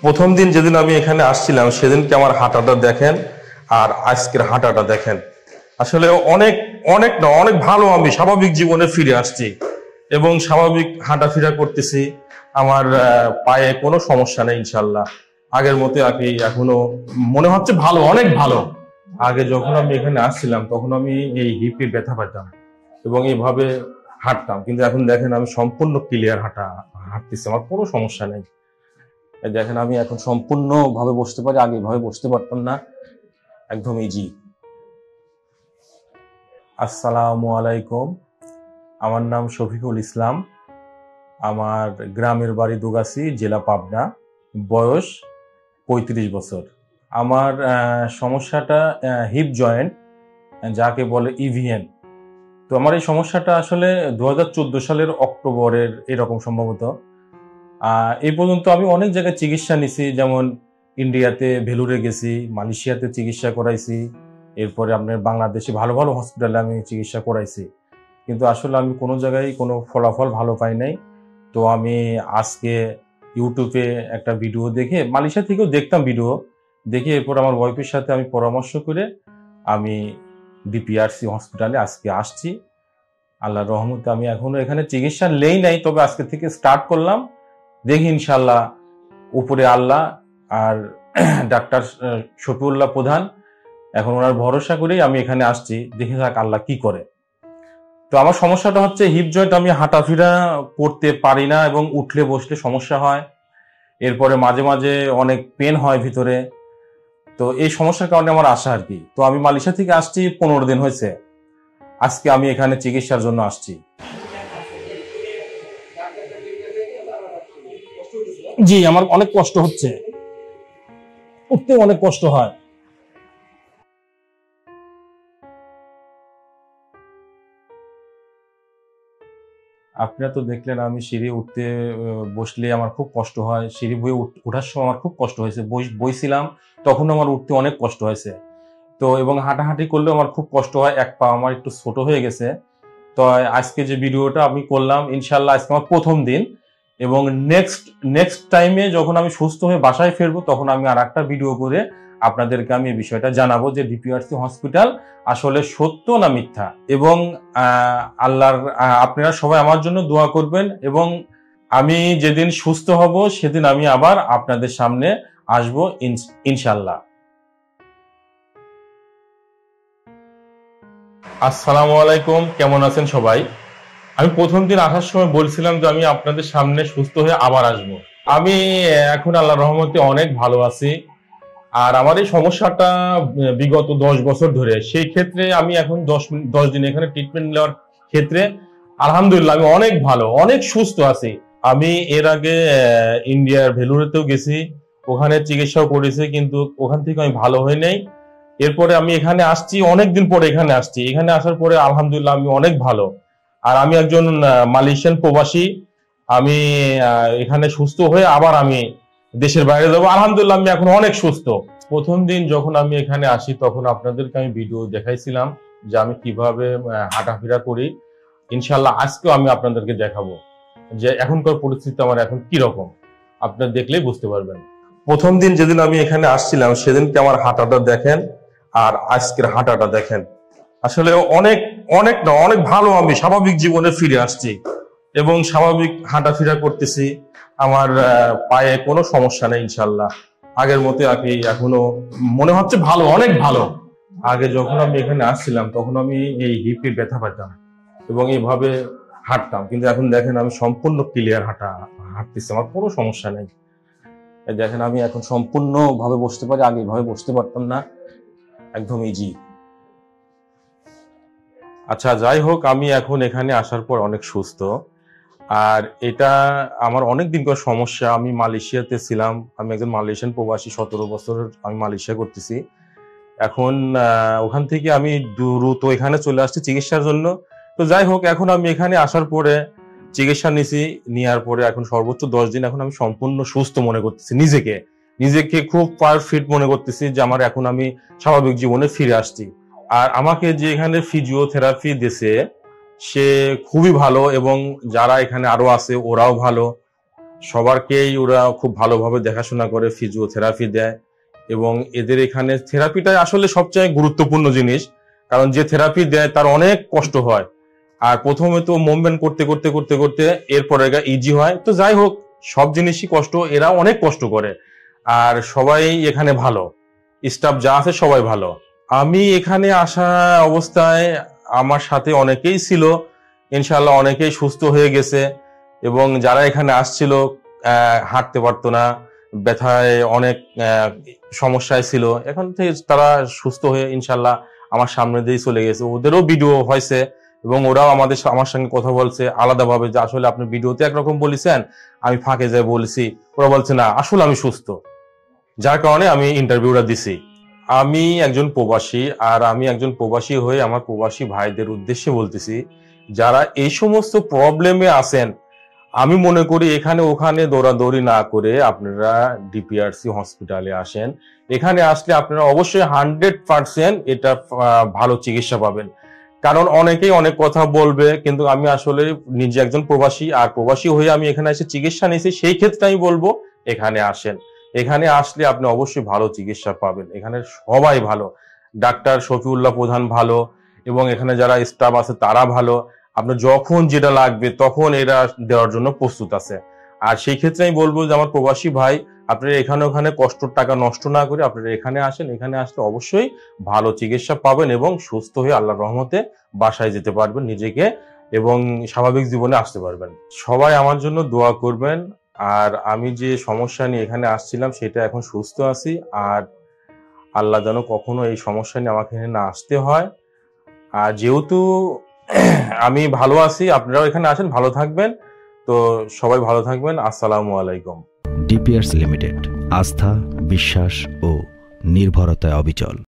প্রথম দিন যেদিন আমি এখানে আসছিলাম সেদিনকে আমার হাঁটাটা দেখেন আর আজকের হাঁটাটা দেখেন। আসলে অনেক অনেক না অনেক ভালো, আমি স্বাভাবিক জীবনে ফিরে আসছি এবং স্বাভাবিক হাঁটাফেরা করতেছি। আমার পায়ে কোনো সমস্যা নেই ইনশাল্লাহ। আগের মতো আমি এখনো মনে হচ্ছে ভালো, অনেক ভালো। আগে যখন আমি এখানে আসছিলাম তখন আমি এই হিপে ব্যথা পেতাম এবং এইভাবে হাঁটতাম, কিন্তু এখন দেখেন আমি সম্পূর্ণ ক্লিয়ার হাঁটতেছি, আমার কোনো সমস্যা নেই। দেখেন আমি এখন সম্পূর্ণ ভাবে বসতে পারি, আগে ভাবে বসতে পারতাম না, একদম ইজি। আসসালামু আলাইকুম, আমার নাম শফিকুল ইসলাম, আমার গ্রামের বাড়ি দুগাছি, জেলা পাবনা, বয়স 35 বছর। আমার সমস্যাটা হিপ জয়েন্ট, যাকে বলে ইভিএন। তো আমার এই সমস্যাটা আসলে 2014 সালের অক্টোবরের এরকম সম্ভবত। এই পর্যন্ত আমি অনেক জায়গায় চিকিৎসা নিছি, যেমন ইন্ডিয়াতে ভেলুরে গেছি, মালয়েশিয়াতে চিকিৎসা করাইছি, এরপরে আপনার বাংলাদেশে ভালো ভালো হসপিটালে আমি চিকিৎসা করাইছি, কিন্তু আসলে আমি কোনো জায়গায় কোনো ফলাফল ভালো পাই নাই। তো আমি আজকে ইউটিউবে একটা ভিডিও দেখে, মালয়েশিয়া থেকেও দেখতাম ভিডিও দেখে, এরপর আমার ওয়াইফের সাথে আমি পরামর্শ করে আমি ডিপিআরসি হসপিটালে আজকে আসছি। আল্লাহর রহমতে আমি এখনো এখানে চিকিৎসা নেই নাই, তবে আজকে থেকে স্টার্ট করলাম। দেখি ইনশাল্লাহ, উপরে আল্লাহ আর ডাক্তার শফিউল্লাহ প্রধান, এখন ওনার ভরসা করেই আমি এখানে আসছি, দেখে যাক আল্লাহ কি করে। তো আমার সমস্যাটা হচ্ছে হিপ জয়েন্ট, আমি হাঁটাফেরা করতে পারি না এবং উঠলে বসলে সমস্যা হয়, এরপরে মাঝে মাঝে অনেক পেন হয় ভিতরে। তো এই সমস্যার কারণে আমার আসা আর কি। তো আমি মালয়েশিয়া থেকে আসছি 15 দিন হয়েছে, আজকে আমি এখানে চিকিৎসার জন্য আসছি। জি, আমার অনেক কষ্ট হচ্ছে, উঠতে অনেক কষ্ট হয়। আপনারা তো দেখলেন আমি সিঁড়ি উঠতে বসলে আমার খুব কষ্ট হয়, সিঁড়ি বয়ে ওঠার সময় আমার খুব কষ্ট হয়েছে, বইছিলাম তখন আমার উঠতে অনেক কষ্ট হয়েছে। তো এবং হাঁটাহাঁটি করলেও আমার খুব কষ্ট হয়, এক পা আমার একটু ছোট হয়ে গেছে। তো আজকে যে ভিডিওটা আমি করলাম, ইনশাল্লাহ আজকে আমার প্রথম দিন, এবং নেক্সট টাইমে যখন আমি সুস্থ হয়ে বাসায় ফিরবো তখন আমি আর একটা ভিডিও করে আপনাদেরকে আমি এই বিষয়টা জানাবো যে ডিপিআরসি হসপিটাল আসলে সত্য না মিথ্যা। এবং আল্লাহর আপনারা সবাই আমার জন্য দোয়া করবেন, এবং আমি যেদিন সুস্থ হব সেদিন আমি আবার আপনাদের সামনে আসবো ইনশাল্লাহ। আসসালামু আলাইকুম, কেমন আছেন সবাই? আমি প্রথম দিন আসার সময় বলছিলাম যে আমি আপনাদের সামনে সুস্থ হয়ে আবার আসব। আমি এখন আল্লাহর রহমতে অনেক ভালো আছি। আর আমার এই সমস্যাটা বিগত 10 বছর ধরে, সেই ক্ষেত্রে আমি এখন 10 দিন এখানে ট্রিটমেন্ট নেওয়ার ক্ষেত্রে আলহামদুলিল্লাহ আমি অনেক ভালো, অনেক সুস্থ আছি। আমি এর আগে ইন্ডিয়ার ভেলুরেতেও গেছি, ওখানে চিকিৎসাও করেছি, কিন্তু ওখান থেকে আমি ভালো হই নাই। এরপরে আমি এখানে আসছি, অনেকদিন পরে এখানে আসছি, এখানে আসার পরে আলহামদুলিল্লাহ আমি অনেক ভালো। আর আমি একজন মালয়েশিয়ান প্রবাসী, আমি এখানে সুস্থ হয়ে আবার আমি দেশের বাইরে যাবো। আলহামদুলিল্লাহ আমি এখন অনেক সুস্থ। প্রথম দিন যখন আমি এখানে আসি তখন আপনাদেরকে আমি ভিডিও দেখাইছিলাম যে আমি কিভাবে হাঁটাফেরা করি। ইনশাল্লাহ আজকেও আমি আপনাদেরকে দেখাবো যে এখনকার পরিস্থিতি আমার এখন কি রকম, আপনারা দেখলেই বুঝতে পারবেন। প্রথম দিন যেদিন আমি এখানে আসছিলাম সেদিনকে আমার হাঁটাটা দেখেন আর আজকের হাঁটাটা দেখেন। আসলে অনেক অনেক না অনেক ভালো, আমি স্বাভাবিক জীবনে ফিরে আসছি এবং স্বাভাবিক হাঁটাফেরা করতেছি। আমার পায়ে কোনো সমস্যা নেই ইনশাল্লাহ। আগের মতো আমি এখনো মনে হচ্ছে ভালো, অনেক ভালো। আগে যখন আমি এখানে আসছিলাম তখন আমি এই হিপে ব্যথা পেতাম এবং এইভাবে হাঁটতাম, কিন্তু এখন দেখেন আমি সম্পূর্ণ ক্লিয়ার হাঁটতেছি, আমার কোনো সমস্যা নেই। দেখেন আমি এখন সম্পূর্ণ ভাবে বসতে পারি, আগে ভাবে বসতে পারতাম না, একদম ইজি। আচ্ছা, যাই হোক, আমি এখন এখানে আসার পর অনেক সুস্থ। আর এটা আমার অনেক দিনকার সমস্যা। আমি মালয়েশিয়াতে ছিলাম, আমি একজন মালয়েশিয়ান প্রবাসী, 17 বছর আমি মালয়েশিয়া করতেছি। এখন ওখান থেকে আমি দ্রুত এখানে চলে আসছি চিকিৎসার জন্য। তো যাই হোক, এখন আমি এখানে আসার পরে চিকিৎসা নিছি, নেওয়ার পরে এখন সর্বোচ্চ 10 দিন এখন আমি সম্পূর্ণ সুস্থ মনে করতেছি, নিজেকে খুব পারফেক্ট মনে করতেছি যে আমার এখন আমি স্বাভাবিক জীবনে ফিরে আসছি। আর আমাকে যে এখানে ফিজিওথেরাপি দিছে সে খুবই ভালো, এবং যারা এখানে আরো আছে ওরাও ভালো, সবারকেই ওরা খুব ভালোভাবে দেখাশোনা করে, ফিজিওথেরাপি দেয়। এবং এদের এখানে থেরাপিটাই আসলে সবচেয়ে গুরুত্বপূর্ণ জিনিস, কারণ যে থেরাপি দেয় তার অনেক কষ্ট হয়। আর প্রথমে তো মুভমেন্ট করতে করতে করতে করতে এরপরে ইজি হয়। তো যাই হোক, সব জিনিসই কষ্ট, এরা অনেক কষ্ট করে। আর সবাই এখানে ভালো, স্টাফ যা আছে সবাই ভালো। আমি এখানে আসা অবস্থায় আমার সাথে অনেকেই ছিল, ইনশাআল্লাহ অনেকেই সুস্থ হয়ে গেছে। এবং যারা এখানে আসছিল হাঁটতে পারতো না, ব্যথায় অনেক সমস্যায় ছিল, এখন থেকে তারা সুস্থ হয়ে ইনশাআল্লাহ আমার সামনে দিয়ে চলে গেছে। ওদেরও ভিডিও হয়েছে এবং ওরাও আমার সঙ্গে কথা বলছে আলাদাভাবে, যে আসলে আপনি ভিডিওতে একরকম বলেছেন, আমি ফাঁকে যাই বলেছি। ওরা বলছে না, আসলে আমি সুস্থ, যার কারণে আমি ইন্টারভিউটা দিছি। আমি একজন প্রবাসী, আর আমি একজন প্রবাসী হয়ে আমার প্রবাসী ভাইদের উদ্দেশ্যে বলতেছি, যারা এই সমস্ত প্রবলেমে আছেন, আমি মনে করি এখানে ওখানে দৌড়াদৌড়ি না করে আপনারা ডিপিআরসি হসপিটালে আসেন। এখানে আসলে আপনারা অবশ্যই 100% এটা ভালো চিকিৎসা পাবেন। কারণ অনেকেই অনেক কথা বলবে, কিন্তু আমি আসলে নিজে একজন প্রবাসী, আর প্রবাসী হয়ে আমি এখানে এসে চিকিৎসা নিয়েছি, সেই ক্ষেত্রে আমি বলবো এখানে আসেন। এখানে আসলে আপনি অবশ্যই ভালো চিকিৎসা পাবেন। এখানে সবাই ভালো, ডাক্তার শফিউল্লাহ প্রধান ভালো, এবং এখানে যারা স্টাফ আছে তারা ভালো। আপনার যখন যেটা লাগবে তখন এরা দেওয়ার জন্য প্রস্তুত আছে। আর সেই ক্ষেত্রে আমি বলবো যে আমার প্রবাসী ভাই, আপনারা এখানে ওখানে কষ্টর টাকা নষ্ট না করে আপনারা এখানে আসেন। এখানে আসলে অবশ্যই ভালো চিকিৎসা পাবেন এবং সুস্থ হয়ে আল্লাহর রহমতে বাসায় যেতে পারবেন নিজেকে, এবং স্বাভাবিক জীবনে আসতে পারবেন। সবাই আমার জন্য দোয়া করবেন। আর আমি যে সমস্যা নিয়ে এখানে আসছিলাম সেটা এখন সুস্থ আছি, আর আল্লাহ যেন কখনো এই সমস্যা নিয়ে আমাকে এখানে না আসতে হয়। আর যেহেতু আমি ভালো আছি, আপনারাও এখানে আসেন, ভালো থাকবেন। তো সবাই ভালো থাকবেন। আসসালামু আলাইকুম। ডিপিআরসি লিমিটেড, আস্থা, বিশ্বাস ও নির্ভরতায় অবিচল।